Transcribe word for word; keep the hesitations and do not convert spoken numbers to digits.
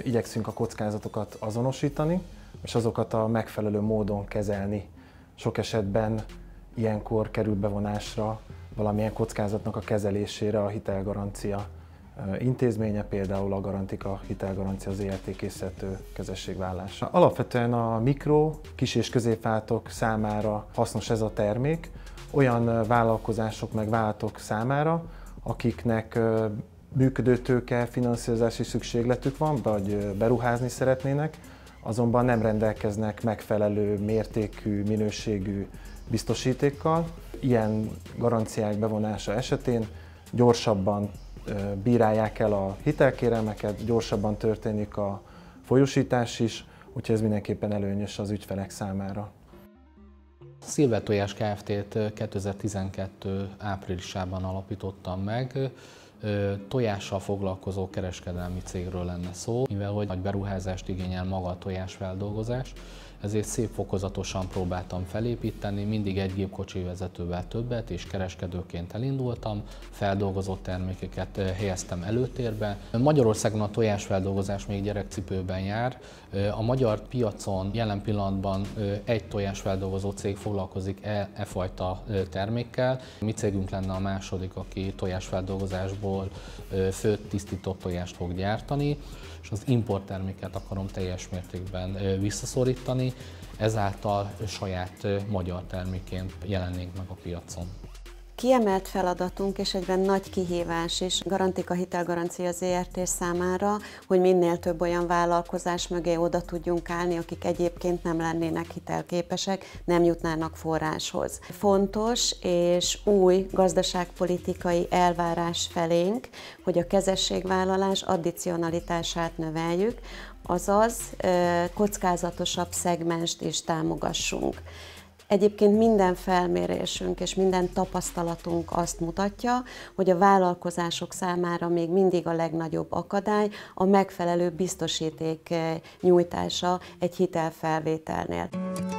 Igyekszünk a kockázatokat azonosítani, és azokat a megfelelő módon kezelni. Sok esetben ilyenkor kerül bevonásra valamilyen kockázatnak a kezelésére a hitelgarancia intézménye, például a Garantika Hitelgarancia zé er té készítő közösségvállalása. Alapvetően a mikro, kis és középvállalatok számára hasznos ez a termék, olyan vállalkozások meg vállalatok számára, akiknek működő tőke, finanszírozási szükségletük van, vagy beruházni szeretnének, azonban nem rendelkeznek megfelelő mértékű, minőségű biztosítékkal. Ilyen garanciák bevonása esetén gyorsabban bírálják el a hitelkérelmeket, gyorsabban történik a folyósítás is, úgyhogy ez mindenképpen előnyös az ügyfelek számára. Silver Tojás Kft-t kétezer-tizenkettő áprilisában alapítottam meg. Tojással foglalkozó kereskedelmi cégről lenne szó, mivel hogy nagy beruházást igényel maga a tojásfeldolgozás, ezért szép fokozatosan próbáltam felépíteni, mindig egy gépkocsi vezetővel többet, és kereskedőként elindultam, feldolgozott termékeket helyeztem előtérbe. Magyarországon a tojásfeldolgozás még gyerekcipőben jár. A magyar piacon jelen pillanatban egy tojásfeldolgozó cég foglalkozik e, e fajta termékkel. Mi cégünk lenne a második, aki tojásfeldolgozásból főtt, tisztított tojást fog gyártani, és az importterméket akarom teljes mértékben visszaszorítani, ezáltal saját magyar termékként jelennénk meg a piacon. Kiemelt feladatunk és egyben nagy kihívás is Garantika Hitelgarancia zé er té számára, hogy minél több olyan vállalkozás mögé oda tudjunk állni, akik egyébként nem lennének hitelképesek, nem jutnának forráshoz. Fontos és új gazdaságpolitikai elvárás felénk, hogy a kezességvállalás addicionalitását növeljük, azaz kockázatosabb szegmenst is támogassunk. Egyébként minden felmérésünk és minden tapasztalatunk azt mutatja, hogy a vállalkozások számára még mindig a legnagyobb akadály a megfelelő biztosíték nyújtása egy hitelfelvételnél.